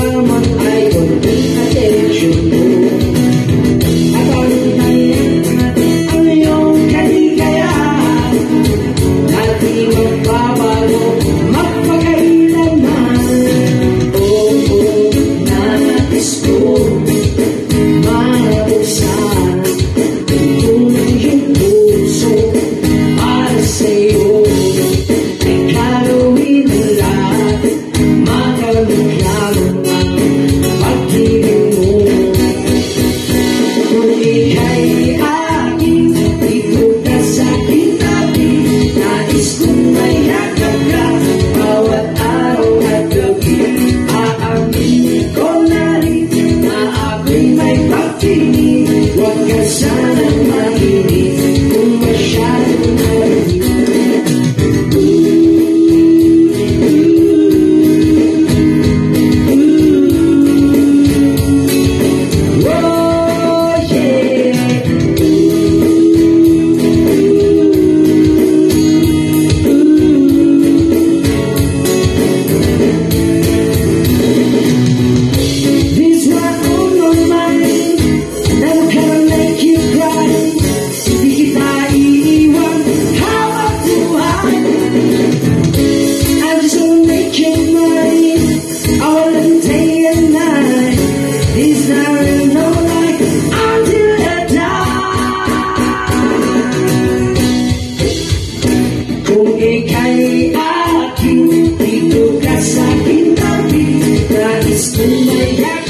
lamang ay konting atensyon mo. At ang iyong kaligayahan at di magbabago magpakailanman. Oo, nais ko mabuksan ang iyong puso para sa'yo. Ay kalawin ang lahat, makamaglaman ang pag-ibig mo. Kung ika'y akin, dito ka sa aking tabi. Nais kong mayakap ka bawat araw at gabi. Aaminin ko na rin na ako'y may pagtingin. Huwag ka sanang makinig kung masyadong narinig. Kung ika'y akin, dito ka sa aking tabi. Nais kong mayak